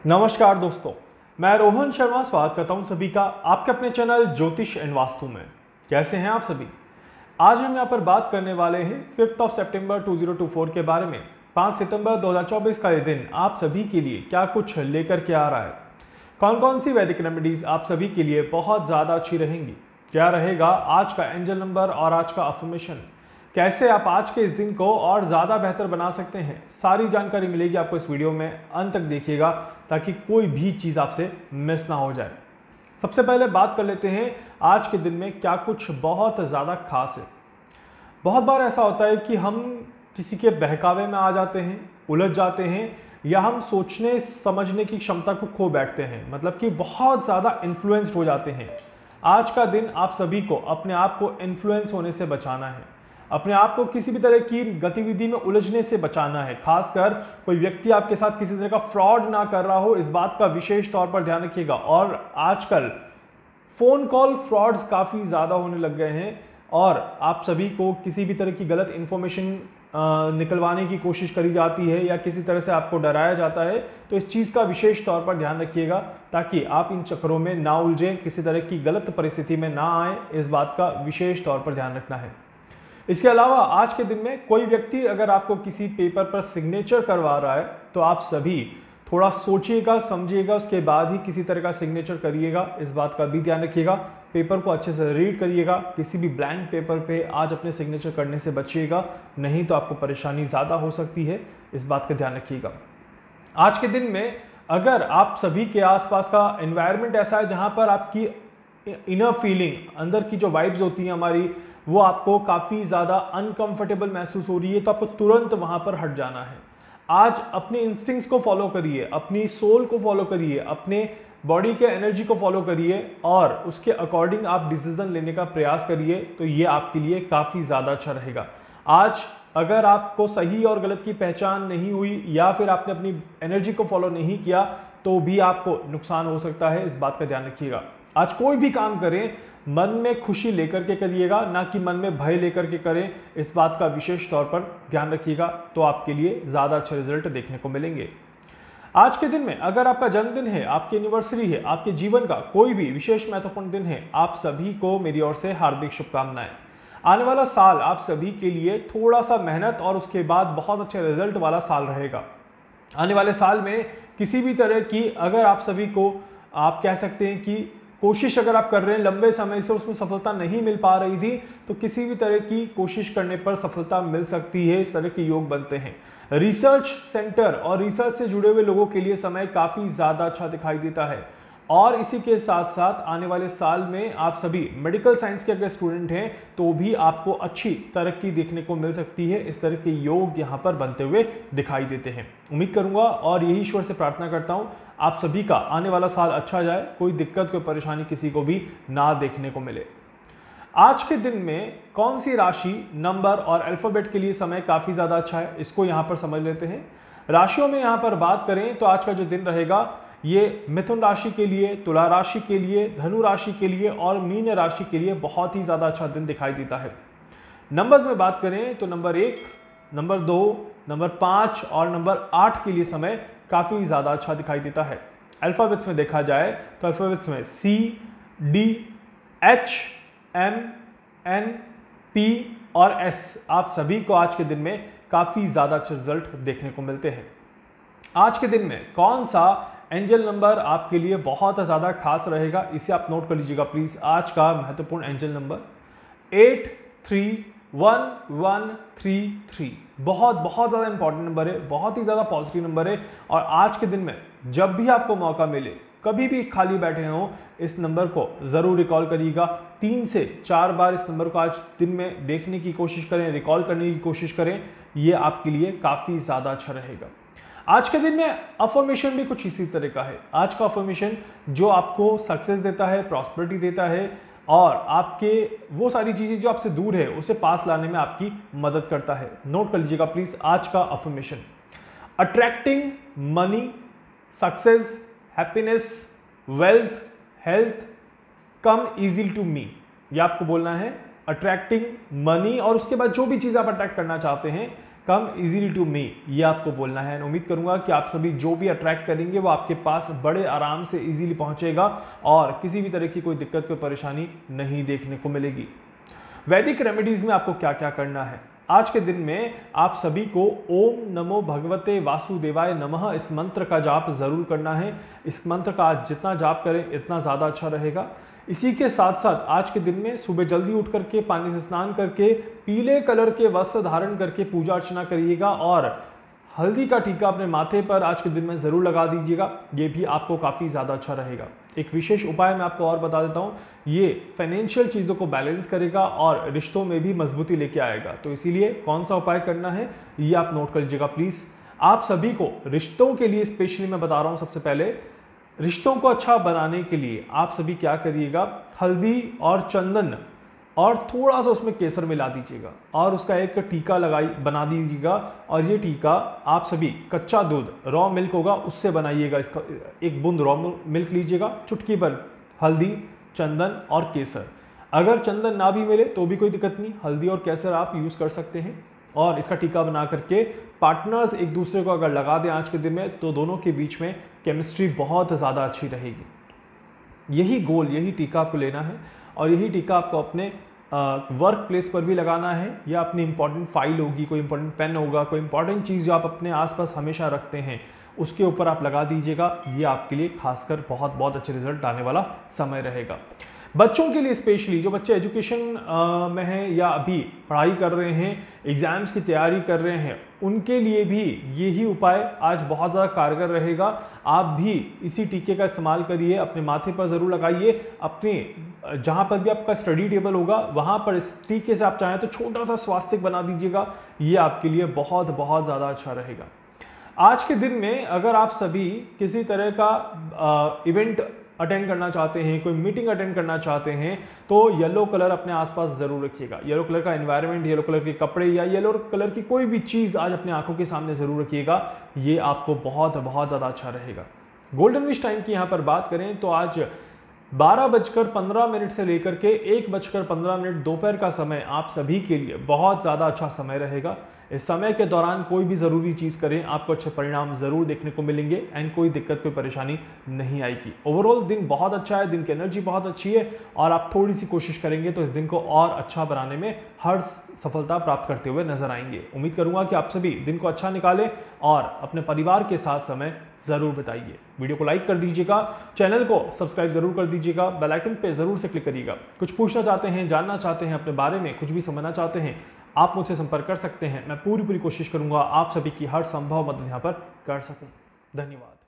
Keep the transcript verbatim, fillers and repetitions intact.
नमस्कार दोस्तों, मैं रोहन शर्मा स्वागत करता हूं सभी का आपके अपने चैनल ज्योतिष एंड वास्तु में। कैसे हैं आप सभी? आज हम यहां पर बात करने वाले हैं फिफ्थ ऑफ सितंबर दो हज़ार चौबीस के बारे में। पाँच सितंबर दो हज़ार चौबीस का ये दिन आप सभी के लिए क्या कुछ लेकर के आ रहा है, कौन कौन सी वैदिक रेमेडीज आप सभी के लिए बहुत ज़्यादा अच्छी रहेंगी, क्या रहेगा आज का एंजल नंबर और आज का अफर्मेशन, कैसे आप आज के इस दिन को और ज़्यादा बेहतर बना सकते हैं, सारी जानकारी मिलेगी आपको इस वीडियो में। अंत तक देखिएगा ताकि कोई भी चीज़ आपसे मिस ना हो जाए। सबसे पहले बात कर लेते हैं आज के दिन में क्या कुछ बहुत ज़्यादा खास है। बहुत बार ऐसा होता है कि हम किसी के बहकावे में आ जाते हैं, उलझ जाते हैं, या हम सोचने समझने की क्षमता को खो बैठते हैं, मतलब कि बहुत ज़्यादा इन्फ्लुएंस्ड हो जाते हैं। आज का दिन आप सभी को अपने आप को इन्फ्लुएंस होने से बचाना है, अपने आप को किसी भी तरह की गतिविधि में उलझने से बचाना है। खासकर कोई व्यक्ति आपके साथ किसी तरह का फ्रॉड ना कर रहा हो, इस बात का विशेष तौर पर ध्यान रखिएगा। और आजकल फोन कॉल फ्रॉड्स काफ़ी ज़्यादा होने लग गए हैं और आप सभी को किसी भी तरह की गलत इंफॉर्मेशन निकलवाने की कोशिश करी जाती है या किसी तरह से आपको डराया जाता है। तो इस चीज़ का विशेष तौर पर ध्यान रखिएगा ताकि आप इन चक्करों में ना उलझें, किसी तरह की गलत परिस्थिति में ना आए, इस बात का विशेष तौर पर ध्यान रखना है। इसके अलावा आज के दिन में कोई व्यक्ति अगर आपको किसी पेपर पर सिग्नेचर करवा रहा है तो आप सभी थोड़ा सोचिएगा, समझिएगा, उसके बाद ही किसी तरह का सिग्नेचर करिएगा, इस बात का भी ध्यान रखिएगा। पेपर को अच्छे से रीड करिएगा, किसी भी ब्लैंक पेपर पे आज अपने सिग्नेचर करने से बचिएगा, नहीं तो आपको परेशानी ज़्यादा हो सकती है, इस बात का ध्यान रखिएगा। आज के दिन में अगर आप सभी के आसपास का एनवायरनमेंट ऐसा है जहाँ पर आपकी इनर फीलिंग, अंदर की जो वाइब्स होती हैं हमारी, वो आपको काफ़ी ज़्यादा अनकंफर्टेबल महसूस हो रही है, तो आपको तुरंत वहाँ पर हट जाना है। आज अपने इंस्टिंक्ट्स को फॉलो करिए, अपनी सोल को फॉलो करिए, अपने बॉडी के एनर्जी को फॉलो करिए और उसके अकॉर्डिंग आप डिसीजन लेने का प्रयास करिए, तो ये आपके लिए काफ़ी ज़्यादा अच्छा रहेगा। आज अगर आपको सही और गलत की पहचान नहीं हुई या फिर आपने अपनी एनर्जी को फॉलो नहीं किया तो भी आपको नुकसान हो सकता है, इस बात का ध्यान रखिएगा। आज कोई भी काम करें मन में खुशी लेकर के करिएगा, ना कि मन में भय लेकर के करें, इस बात का विशेष तौर पर ध्यान रखिएगा, तो आपके लिए ज़्यादा अच्छे रिजल्ट देखने को मिलेंगे। आज के दिन में अगर आपका जन्मदिन है, आपकी एनिवर्सरी है, आपके जीवन का कोई भी विशेष महत्वपूर्ण दिन है, आप सभी को मेरी ओर से हार्दिक शुभकामनाएं। आने वाला साल आप सभी के लिए थोड़ा सा मेहनत और उसके बाद बहुत अच्छे रिजल्ट वाला साल रहेगा। आने वाले साल में किसी भी तरह की अगर आप सभी को आप कह सकते हैं कि कोशिश अगर आप कर रहे हैं, लंबे समय से उसमें सफलता नहीं मिल पा रही थी, तो किसी भी तरह की कोशिश करने पर सफलता मिल सकती है, इस तरह के योग बनते हैं। रिसर्च सेंटर और रिसर्च से जुड़े हुए लोगों के लिए समय काफ़ी ज़्यादा अच्छा दिखाई देता है। और इसी के साथ साथ आने वाले साल में आप सभी मेडिकल साइंस के अगर स्टूडेंट हैं तो भी आपको अच्छी तरक्की देखने को मिल सकती है। इस तरह के योग यहाँ पर बनते हुए दिखाई देते हैं। उम्मीद करूँगा और यही ईश्वर से प्रार्थना करता हूँ आप सभी का आने वाला साल अच्छा जाए, कोई दिक्कत कोई परेशानी किसी को भी ना देखने को मिले। आज के दिन में कौन सी राशि, नंबर और अल्फाबेट के लिए समय काफ़ी ज़्यादा अच्छा है, इसको यहाँ पर समझ लेते हैं। राशियों में यहाँ पर बात करें तो आज का जो दिन रहेगा ये मिथुन राशि के लिए, तुला राशि के लिए, धनु राशि के लिए और मीन राशि के लिए बहुत ही ज़्यादा अच्छा दिन दिखाई देता है। नंबर्स में बात करें तो नंबर एक, नंबर दो, नंबर पाँच और नंबर आठ के लिए समय काफ़ी ज़्यादा अच्छा दिखाई देता है। अल्फ़ाबेट्स में देखा जाए तो अल्फ़ाबेट्स में C, D, H, M, N, P और एस, आप सभी को आज के दिन में काफ़ी ज़्यादा अच्छे रिजल्ट देखने को मिलते हैं। आज के दिन में कौन सा एंजल नंबर आपके लिए बहुत ज़्यादा खास रहेगा, इसे आप नोट कर लीजिएगा प्लीज़। आज का महत्वपूर्ण angel number eight three one one three three, बहुत बहुत ज़्यादा इंपॉर्टेंट नंबर है, बहुत ही ज़्यादा पॉजिटिव नंबर है। और आज के दिन में जब भी आपको मौका मिले, कभी भी खाली बैठे हों, इस नंबर को ज़रूर रिकॉल करिएगा। तीन से चार बार इस नंबर को आज दिन में देखने की कोशिश करें, रिकॉल करने की कोशिश करें, ये आपके लिए काफ़ी ज़्यादा अच्छा रहेगा। आज के दिन में अफर्मेशन भी कुछ इसी तरह का है। आज का अफर्मेशन जो आपको सक्सेस देता है, प्रॉस्पेरिटी देता है और आपके वो सारी चीज़ें जो आपसे दूर है उसे पास लाने में आपकी मदद करता है। नोट कर लीजिएगा प्लीज़ आज का affirmation, attracting money, success, happiness, wealth, health come easily to me. ये आपको बोलना है, अट्रैक्टिंग मनी और उसके बाद जो भी चीज़ आप अट्रैक्ट करना चाहते हैं कम इजीली टू मी, ये आपको बोलना है। उम्मीद करूंगा कि आप सभी जो भी अट्रैक्ट करेंगे वो आपके पास बड़े आराम से इजीली पहुंचेगा और किसी भी तरह की कोई दिक्कत कोई परेशानी नहीं देखने को मिलेगी। वैदिक रेमेडीज में आपको क्या क्या करना है, आज के दिन में आप सभी को ओम नमो भगवते वासुदेवाय नमः इस मंत्र का जाप जरूर करना है। इस मंत्र का आज जितना जाप करें इतना ज़्यादा अच्छा रहेगा। इसी के साथ साथ आज के दिन में सुबह जल्दी उठ करके पानी से स्नान करके पीले कलर के वस्त्र धारण करके पूजा अर्चना करिएगा और हल्दी का टीका अपने माथे पर आज के दिन में ज़रूर लगा दीजिएगा, ये भी आपको काफ़ी ज़्यादा अच्छा रहेगा। एक विशेष उपाय मैं आपको और बता देता हूँ, ये फाइनेंशियल चीज़ों को बैलेंस करेगा और रिश्तों में भी मजबूती लेके आएगा। तो इसीलिए कौन सा उपाय करना है ये आप नोट कर लीजिएगा प्लीज़। आप सभी को रिश्तों के लिए स्पेशली मैं बता रहा हूँ, सबसे पहले रिश्तों को अच्छा बनाने के लिए आप सभी क्या करिएगा, हल्दी और चंदन और थोड़ा सा उसमें केसर मिला दीजिएगा और उसका एक टीका लगाई बना दीजिएगा। और ये टीका आप सभी कच्चा दूध रॉ मिल्क होगा उससे बनाइएगा। इसका एक बूंद रॉ मिल्क लीजिएगा, चुटकी भर हल्दी, चंदन और केसर। अगर चंदन ना भी मिले तो भी कोई दिक्कत नहीं, हल्दी और केसर आप यूज़ कर सकते हैं। और इसका टीका बना करके पार्टनर्स एक दूसरे को अगर लगा दें आज के दिन में तो दोनों के बीच में केमिस्ट्री बहुत ज़्यादा अच्छी रहेगी। यही गोल, यही टीका आपको लेना है और यही टीका आपको अपने वर्क प्लेस पर भी लगाना है या अपनी इंपॉर्टेंट फाइल होगी, कोई इंपॉर्टेंट पेन होगा, कोई इंपॉर्टेंट चीज़ जो आप अपने आसपास हमेशा रखते हैं उसके ऊपर आप लगा दीजिएगा। ये आपके लिए खासकर बहुत बहुत अच्छे रिजल्ट आने वाला समय रहेगा। बच्चों के लिए स्पेशली जो बच्चे एजुकेशन में हैं या अभी पढ़ाई कर रहे हैं, एग्जाम्स की तैयारी कर रहे हैं, उनके लिए भी यही उपाय आज बहुत ज़्यादा कारगर रहेगा। आप भी इसी टीके का इस्तेमाल करिए, अपने माथे पर ज़रूर लगाइए, अपने जहाँ पर भी आपका स्टडी टेबल होगा वहाँ पर इस टीके से आप चाहें तो छोटा सा स्वास्तिक बना दीजिएगा। ये आपके लिए बहुत बहुत ज़्यादा अच्छा रहेगा। आज के दिन में अगर आप सभी किसी तरह का आ, इवेंट अटेंड करना चाहते हैं, कोई मीटिंग अटेंड करना चाहते हैं तो येलो कलर अपने आसपास जरूर रखिएगा। येलो कलर का एनवायरनमेंट, येलो कलर के कपड़े या येलो कलर की कोई भी चीज़ आज अपने आंखों के सामने जरूर रखिएगा। ये आपको बहुत बहुत ज़्यादा अच्छा रहेगा। गोल्डन विश टाइम की यहाँ पर बात करें तो आज बारह बजकर पंद्रह मिनट से लेकर के एक बजकर पंद्रह मिनट दोपहर का समय आप सभी के लिए बहुत ज़्यादा अच्छा समय रहेगा। इस समय के दौरान कोई भी ज़रूरी चीज़ करें, आपको अच्छे परिणाम ज़रूर देखने को मिलेंगे एंड कोई दिक्कत कोई परेशानी नहीं आएगी। ओवरऑल दिन बहुत अच्छा है, दिन की एनर्जी बहुत अच्छी है और आप थोड़ी सी कोशिश करेंगे तो इस दिन को और अच्छा बनाने में हर सफलता प्राप्त करते हुए नजर आएंगे। उम्मीद करूंगा कि आप सभी दिन को अच्छा निकालें और अपने परिवार के साथ समय ज़रूर बिताइए। वीडियो को लाइक कर दीजिएगा, चैनल को सब्सक्राइब जरूर कर दीजिएगा, बेल आइकन पे ज़रूर से क्लिक करिएगा। कुछ पूछना चाहते हैं, जानना चाहते हैं अपने बारे में, कुछ भी समझना चाहते हैं, आप मुझसे संपर्क कर सकते हैं। मैं पूरी पूरी कोशिश करूंगा आप सभी की हर संभव मदद यहाँ पर कर सकूं। धन्यवाद।